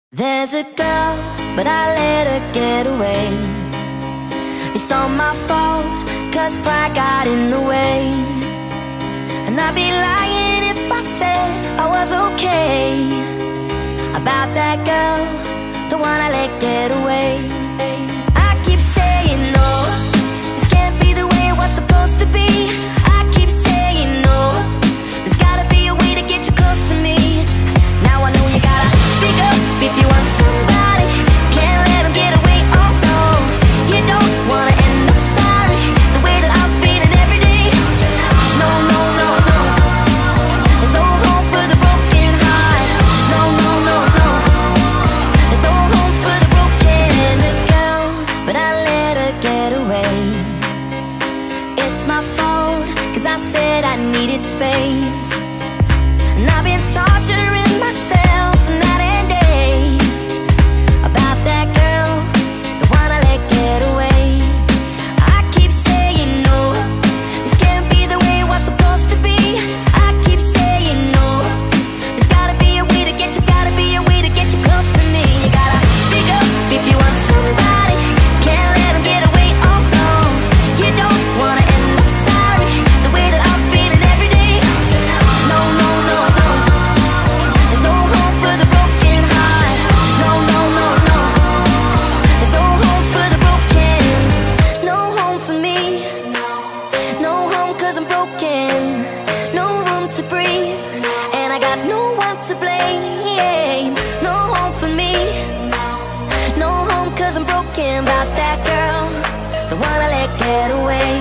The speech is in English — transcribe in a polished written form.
There's a girl, but I let her get away. It's all my fault, cause pride got in the way. And I'd be lying if I said I was okay about that girl, the one I let get away. I keep saying no, this can't be the way it was supposed to be. I keep saying no, there's gotta be a way to get you close to me. Now I know you gotta speak up if you want somebody. Can't let them get away, oh no. You don't wanna end up sorry, the way that I'm feeling every day. No, no, no, no, there's no home for the broken heart. No, no, no, no, there's no home for the broken. There's a girl, but I let her get away. It's my fault, cause I said I needed space. And I've been torturing myself night and day about that girl, the one I let get away. I keep saying no, this can't be the way it was supposed to be. I keep saying no, there's gotta be a way to get you, gotta be a way to get you close to me. You gotta speak up if you want somebody. Can't let them get away, oh no. You don't wanna end up sorry, the way that I'm feeling every day. No, no, no, no, there's no home for the broken heart. No, no, no, no, there's no home for the broken. No home for me, no home cause I'm broken. No room to breathe, and I got no one to blame. No home for me, no home cause I'm broken about that girl, the one I let get away.